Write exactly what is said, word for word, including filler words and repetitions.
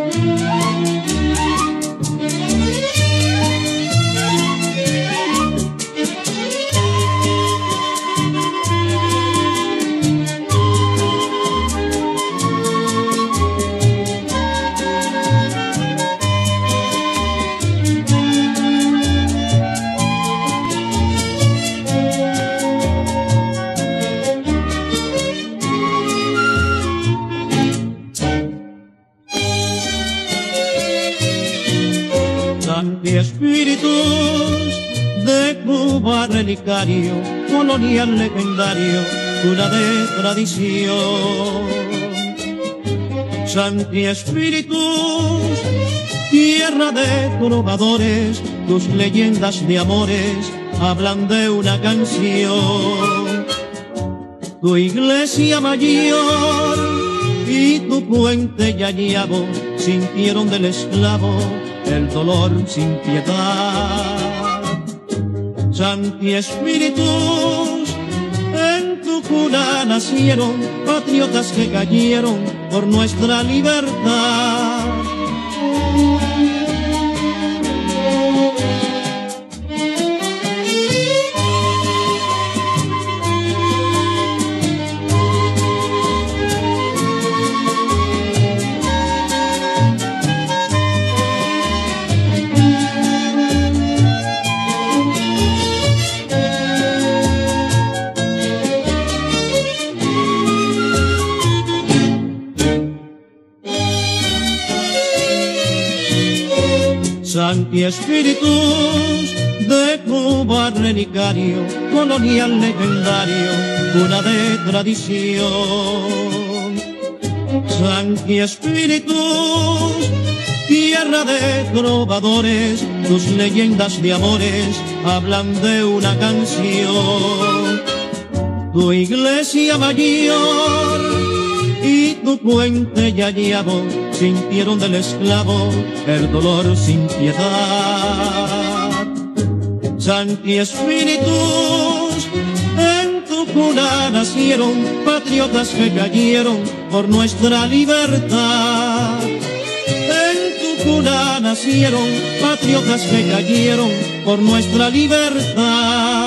Santi espíritus de Cuba relicario, colonial legendario, cuna de tradición. Santi espíritus, tierra de trovadores, tus leyendas de amores hablan de una canción. Tu iglesia mayor y tu puente Yañabo sintieron del esclavo el dolor sin piedad. Santi espíritus, en tu cuna nacieron patriotas que cayeron por nuestra libertad. Santi espíritus de Cuba relicario, colonial legendario, cuna de tradición. Santi espíritus, tierra de trovadores, tus leyendas de amores hablan de una canción. Tu iglesia mayor y tu puente Yañabo sintieron del esclavo el dolor sin piedad. Santi espíritus, en tu cuna nacieron patriotas que cayeron por nuestra libertad. En tu cuna nacieron patriotas que cayeron por nuestra libertad.